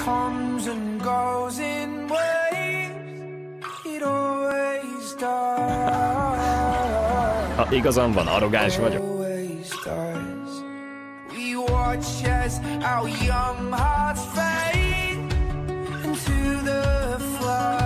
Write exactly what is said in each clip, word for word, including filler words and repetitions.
comes and goes in waves. It always does. Ha igazam van, arrogáns vagyok. We watch as our young hearts fade into the flood.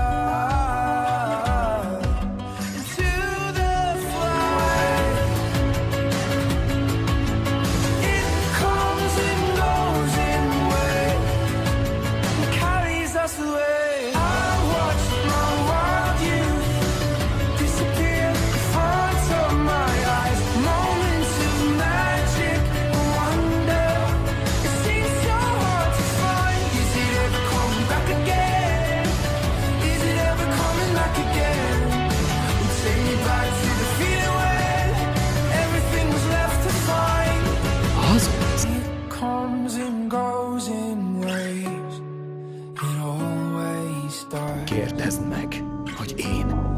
Kérdezd meg, hogy én